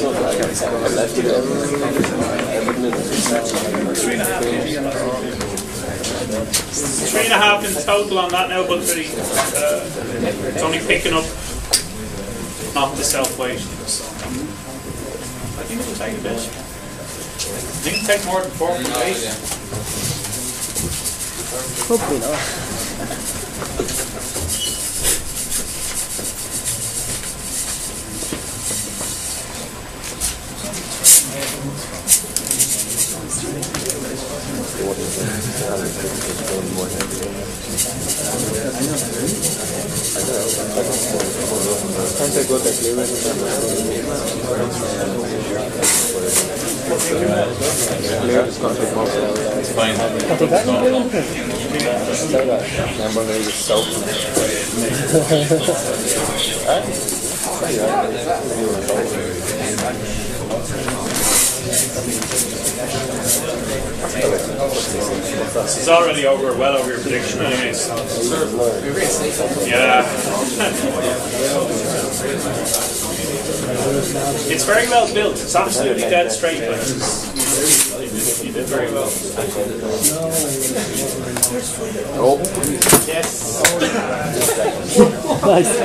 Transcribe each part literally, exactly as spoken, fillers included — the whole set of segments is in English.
Three and a half. Three and a half in total on that now, but pretty, uh, it's only picking up, not the self weight. So I think it'll take a bit. I think it'll take more than four from eight. Hopefully not. Can't I go back later? It's going to take more. It's fine. Can't take that in blue? Remember when he was soaking This is already over, well over your prediction anyways. Yeah. It's very well built. It's absolutely dead straight. But you did very well. Oh. Yes. Nice.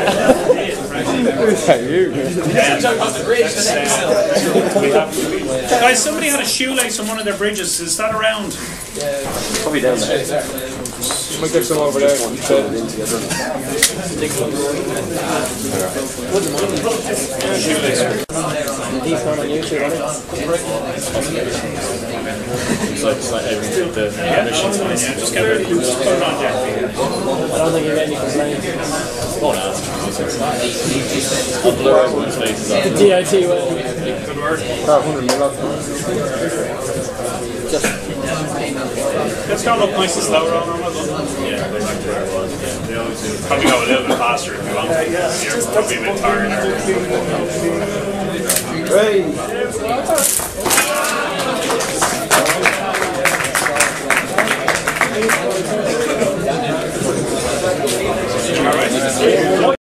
Guys, somebody had a shoelace on one of their bridges. Is that around? Probably down there. You might get some over there. These one on YouTube, right? It's like, it's like every the emissions Yeah, just get it. Put it on there. I don't think you get any complaints. Oh, no. I'll blur everyone's faces out. The D I T way. Good word. Let's go up nice and slower on them. Yeah, they're back to where it was. Yeah, they always do. Probably go a little bit faster if you want. You're probably a bit tired. Hey!